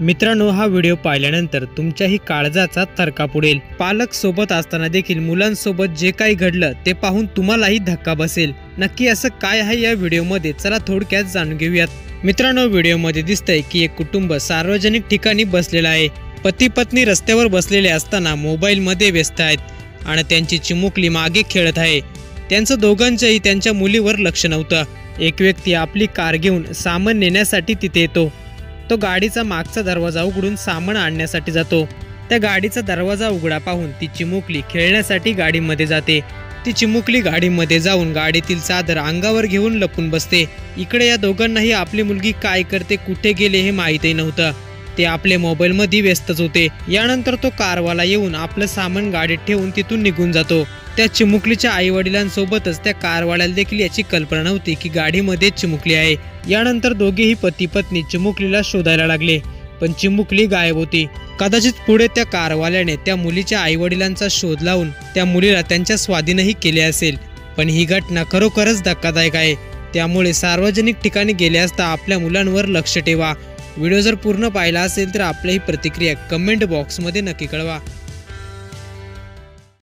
मित्रांनो, हा व्हिडिओ पाहिल्यानंतर तुमच्याही काळजाचा थरकाप उडेल। पालक सोबत असताना देखील मुलांसोबत जे काही घडलं ते पाहून तुम्हालाही धक्का बसेल। नक्की असं काय आहे या व्हिडिओमध्ये, चला थोडक्यात जाणून घेऊयात। मित्रांनो, व्हिडिओमध्ये दिसतंय की एक कुटुंब सार्वजनिक ठिकाणी बसलेलं आहे। पती पत्नी रस्त्यावर बसलेले असताना मोबाईलमध्ये व्यस्त आहेत आणि त्यांची चिमुकली मागे खेळत आहे। त्यांचं दोघांचंही त्यांच्या मुलीवर लक्ष नव्हतं। एक व्यक्ती आपली कार घेऊन सामान नेण्यासाठी तिथे येतो। तो गाडीचा मागचा दरवाजा उघडून सामान आणण्यासाठी जातो। त्या गाडीचा दरवाजा उघडा पाहून ती चिमुकली खेळण्यासाठी गाडीमध्ये जाते। ती चिमुकली गाडीमध्ये जाऊन गाडीतील चादर अंगावर घेऊन लपून बसते। इकडे या दोघांनाही आपली मुलगी काय करते, कुठे गेले हे माहीतही नव्हतं। ते आपले मोबाईलमध्ये व्यस्तच होते। यानंतर तो कारवाला येऊन आपलं सामान गाडीत ठेवून तिथून निघून जातो। त्या चिमुकलीच्या आई वडिलांसोबतच त्या कारवाल्याला देखील याची कल्पना नव्हती की गाडीमध्ये चिमुकली आहे। यानंतर दोघेही पती पत्नी चिमुकलीला शोधायला लागले, पण चिमुकली गायब होती। कदाचित पुढे त्या कारवाल्याने त्या मुलीच्या आई वडिलांचा शोध लावून त्या मुलीला त्यांच्या स्वाधीनही केले असेल। पण ही घटना खरोखरच धक्कादायक आहे। त्यामुळे सार्वजनिक ठिकाणी गेले असता आपल्या मुलांवर लक्ष ठेवा। व्हिडिओ जर पूर्ण पाहिला असेल तर आपली प्रतिक्रिया कमेंट बॉक्समध्ये नक्की कळवा।